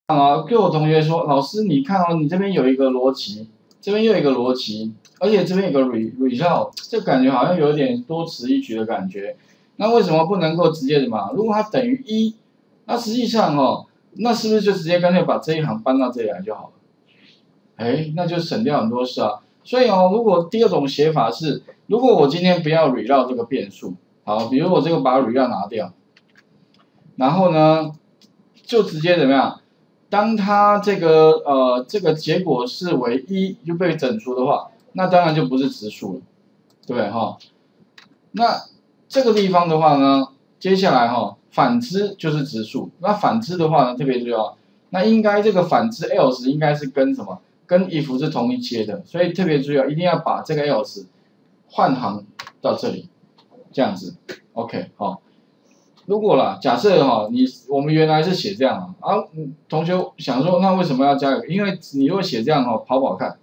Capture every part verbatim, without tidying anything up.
啊，跟我同学说，老师你看哦，你这边有一个逻辑，这边又有一个逻辑，而且这边有个 re result， 这感觉好像有点多此一举的感觉。那为什么不能够直接什么？如果它等于一，那实际上哦，那是不是就直接干脆把这一行搬到这里来就好了？哎，那就省掉很多事啊。所以哦，如果第二种写法是，如果我今天不要 result 这个变数，好，比如我这个把 result 拿掉，然后呢，就直接怎么样？当它这个呃这个结果是为一就被整除的话，那当然就不是质数了，对不对哈？那这个地方的话呢，接下来哈反之就是质数。那反之的话呢，特别注意哦，那应该这个反之 else 应该是跟什么？跟 if 是同一阶的，所以特别注意哦，一定要把这个 else 换行到这里，这样子 ，OK 好。如果啦，假设哈，你我们原来是写这样啊，啊，同学想说，那为什么要加一个？因为你如果写这样哈，跑跑看，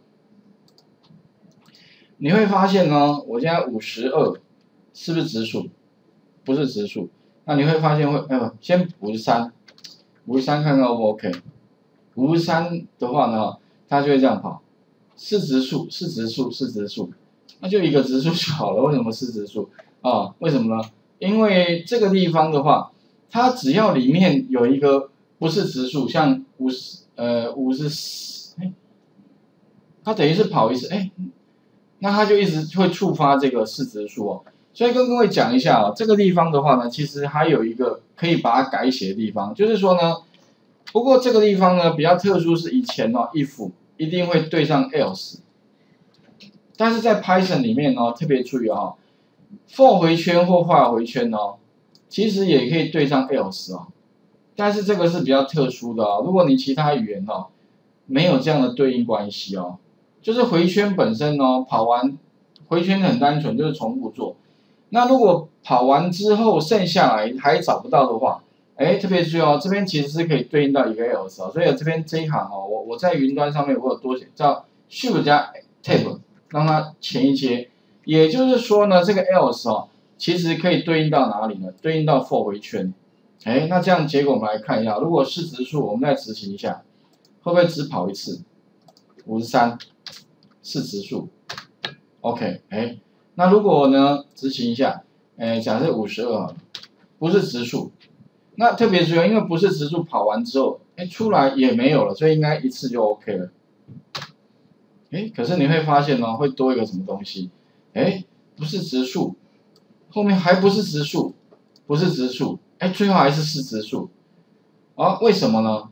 你会发现呢，我现在五十二是不是质数？不是质数，那你会发现会，呃，先五十三，五十三看看 O 不 OK？ 五十三的话呢，它就会这样跑，是质数，是质数，是质数，那就一个质数就好了。为什么是质数啊？为什么呢？因为这个地方的话，它只要里面有一个不是质数，像五十呃五十四，哎，它等于是跑一次，哎，那它就一直会触发这个是质数哦。所以跟各位讲一下哦，这个地方的话呢，其实还有一个可以把它改写的地方，就是说呢，不过这个地方呢比较特殊，是以前哦 if 一定会对上 else， 但是在 Python 里面哦特别注意哦。for 回圈或 while 回圈哦，其实也可以对上 else 哦，但是这个是比较特殊的哦。如果你其他语言哦没有这样的对应关系哦，就是回圈本身哦跑完回圈很单纯，就是重复做。那如果跑完之后剩下来还找不到的话，哎，特别注意哦，这边其实是可以对应到一个 else 哦，所以这边这一行哦，我我在云端上面我有多写叫 shift 加 tab， 让它前一阶。也就是说呢，这个 else 哦，其实可以对应到哪里呢？对应到 for 回圈。哎，那这样结果我们来看一下，如果是质数，我们再执行一下，会不会只跑一次？五十三是质数 ，OK， 哎，那如果呢执行一下，哎，假设五十二不是质数，那特别注意，因为不是质数跑完之后，哎，出来也没有了，所以应该一次就 OK 了。哎，可是你会发现呢，会多一个什么东西？哎，不是质数，后面还不是质数，不是质数，哎，最后还是是质数，啊，为什么呢？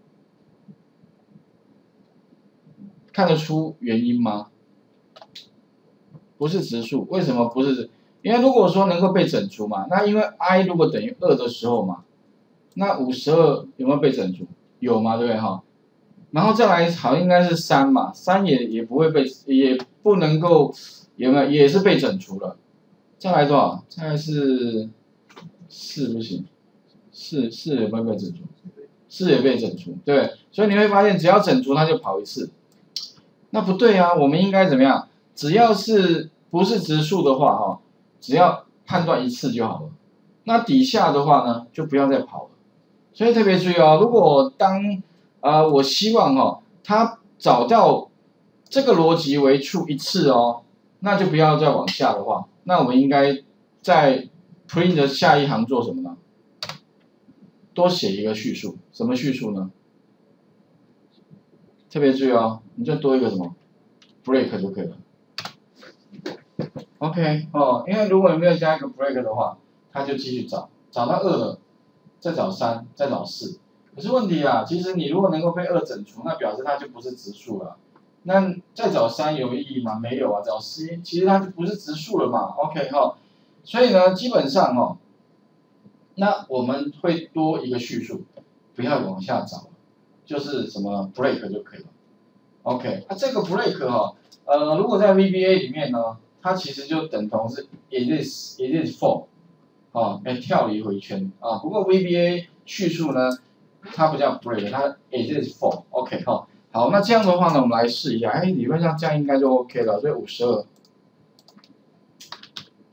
看得出原因吗？不是质数，为什么不是？因为如果说能够被整除嘛，那因为 i 如果等于二的时候嘛，那五十二有没有被整除？有嘛，对不对哈？然后再来好应该是三嘛，三也也不会被，也不能够。有没有也是被整除了？再来多少？再来是四不行，四四有没有被整除？四也被整除，对，所以你会发现只要整除它就跑一次。那不对啊，我们应该怎么样？只要是不是质数的话，哈，只要判断一次就好了。那底下的话呢，就不要再跑了。所以特别注意哦，如果当啊、呃，我希望哦，它找到这个逻辑为 true 一次哦。那就不要再往下的话，那我们应该在 print 的下一行做什么呢？多写一个叙述，什么叙述呢？特别注意哦，你就多一个什么 break 就可以了。OK 哦，因为如果你没有加一个 break 的话，它就继续找，找到二了，再找三，再找四。可是问题啊，其实你如果能够被二整除，那表示它就不是质数了。那再找三有意义吗？没有啊，找 C 其实它就不是质数了嘛。OK 哈，所以呢，基本上哦，那我们会多一个叙述，不要往下找，就是什么 break 就可以了。OK， 那这个 break 哈，呃，如果在 V B A 里面呢，它其实就等同是 it is it is for， 啊，哎跳离回圈啊。不过 V B A 叙述呢，它不叫 break， 它 it is for。OK 哈。好，那这样的话呢，我们来试一下，哎，理论上这样应该就 OK 了，所以五十二，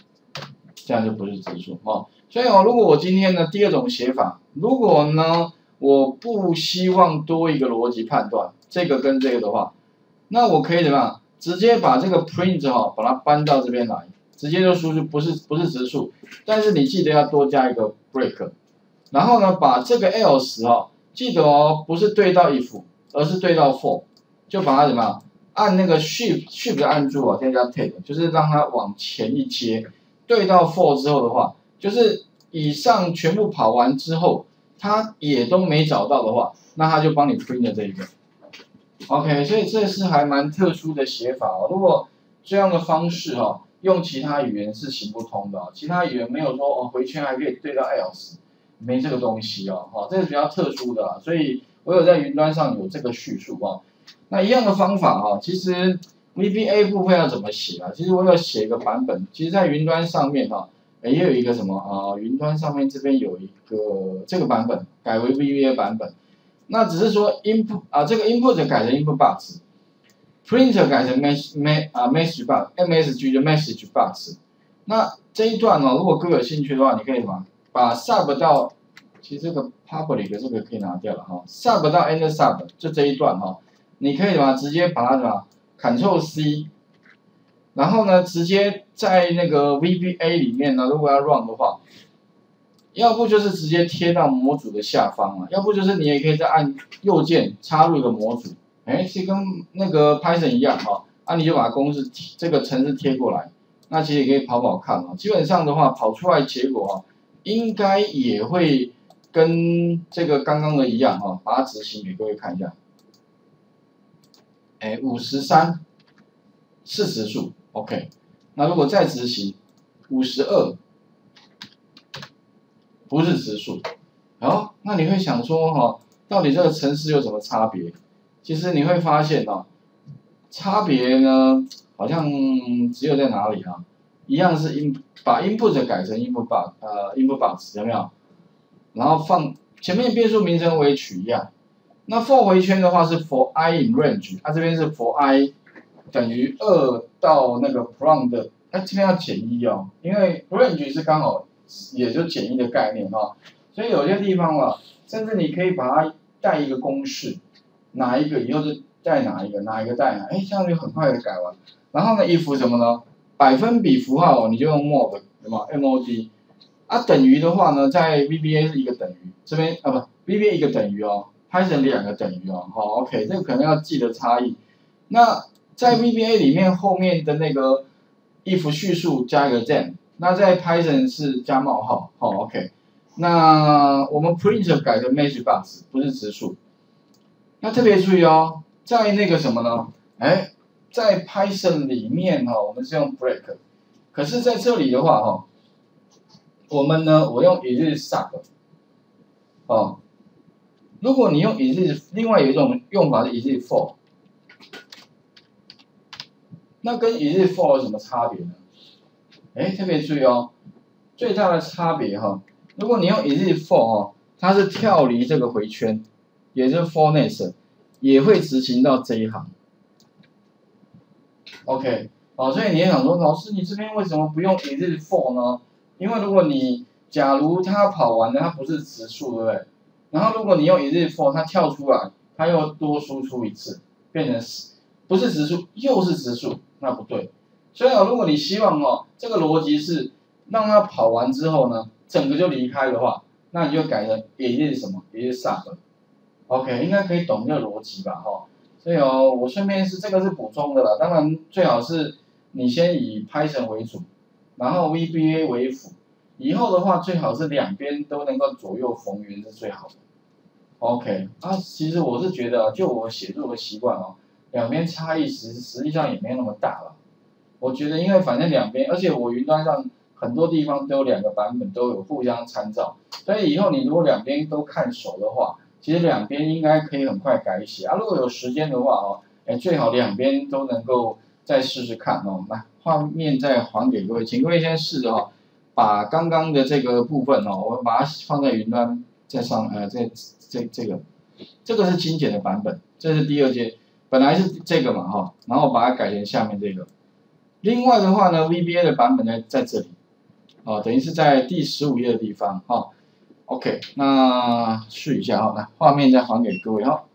这样就不是质数哦。所以哦，如果我今天的第二种写法，如果呢我不希望多一个逻辑判断，这个跟这个的话，那我可以怎么样？直接把这个 print 哈、哦，把它搬到这边来，直接就输出，不是不是直数，但是你记得要多加一个 break， 然后呢，把这个 else 哈、哦，记得哦，不是对到 if， 而是对到 for， 就把它怎么样？按那个 shift shift 按住啊，再加 tab， 就是让它往前一接，对到 for 之后的话，就是以上全部跑完之后，它也都没找到的话，那它就帮你 print 这一个。OK， 所以这是还蛮特殊的写法哦。如果这样的方式哈、哦，用其他语言是行不通的、哦，其他语言没有说哦回圈还可以对到 else， 没这个东西哦，哈、哦，这是比较特殊的、啊，所以我有在云端上有这个叙述哦。那一样的方法哈、哦，其实 V B A 部分要怎么写啊？其实我有写一个版本，其实在云端上面哈、哦，也有一个什么啊？云端上面这边有一个这个版本改为 V B A 版本。那只是说 input 啊，这个 input 改成 input box，printer 改成 message me 啊 message box，M S G 的 message box。那这一段呢、哦，如果各位有兴趣的话，你可以什么把 sub 到，其实这个 public 这个可以拿掉了哈、哦、，sub 到 end sub 就这一段哈、哦，你可以什么直接把它什么 Ctrl C， 然后呢直接在那个 V B A 里面呢，如果要 run 的话。要不就是直接贴到模组的下方啊，要不就是你也可以再按右键插入一个模组，哎，是跟那个 Python 一样哈、哦，啊你就把公式这个程式贴过来，那其实也可以跑跑看啊，基本上的话跑出来结果啊，应该也会跟这个刚刚的一样哈、哦，把它执行给各位看一下，哎，五十三是实数 ，OK， 那如果再执行五十二。不是实数，好，那你会想说哈、哦，到底这个程式有什么差别？其实你会发现哦，差别呢好像只有在哪里啊？一样是 in 把 input 改成 input box， 呃 input box 有没有？然后放前面变数名称为取一样。那 for 回圈的话是 for i in range， 它、啊、这边是 for i 等于二到那个 from 的，哎、啊、这边要减一哦，因为 range 是刚好。也就简易的概念哈、哦，所以有些地方啊，甚至你可以把它带一个公式，哪一个以后就带哪一个，哪一个带哪，哎，这样就很快的改完。然后呢 ，if 什么呢？百分比符号你就用 mod 什么 mod， 啊等于的话呢，在 V B A 是一个等于，这边啊不 V B A 一个等于哦 ，Python 两个等于哦，好 ，OK， 这个可能要记得差异。那在 V B A 里面后面的那个 if 叙述加一个 then。那在 Python 是加冒号，好、哦、，OK。那我们 print 改成 message box， 不是直数。那特别注意哦，在那个什么呢？哎，在 Python 里面哈、哦，我们是用 break， 可是在这里的话哈、哦，我们呢，我用 is sub， 哦，如果你用 is， 另外有一种用法是 is for， 那跟 is for 有什么差别呢？哎，特别注意哦，最大的差别哈、哦，如果你用 is for 哦，它是跳离这个回圈，也就是 for next， 也会执行到这一行。OK， 哦，所以你也想说，老师你这边为什么不用 is for 呢？因为如果你假如它跑完了，它不是实数，对不对？然后如果你用 is for， 它跳出来，它又多输出一次，变成不是实数又是实数，那不对。所以啊，如果你希望哦，这个逻辑是让它跑完之后呢，整个就离开的话，那你就改成也是什么，也是 sub。OK， 应该可以懂这个逻辑吧，哈、哦。所以哦，我顺便是这个是补充的啦，当然最好是你先以 Python 为主，然后 V B A 为辅，以后的话最好是两边都能够左右逢源是最好的。OK， 啊，其实我是觉得，就我写作的习惯哦，两边差异实实际上也没那么大了。我觉得，因为反正两边，而且我云端上很多地方都有两个版本，都有互相参照，所以以后你如果两边都看熟的话，其实两边应该可以很快改写啊。如果有时间的话哦，哎，最好两边都能够再试试看哦。来，画面再还给各位，请各位先试着哦，把刚刚的这个部分哦，我把它放在云端在上，呃，这这这个，这个是精简的版本，这是第二阶，本来是这个嘛哈、哦，然后把它改成下面这个。另外的话呢 ，V B A 的版本呢在这里，哦，等于是在第十五页的地方，哈、哦。 OK， 那试一下哈，来画面再还给各位哈。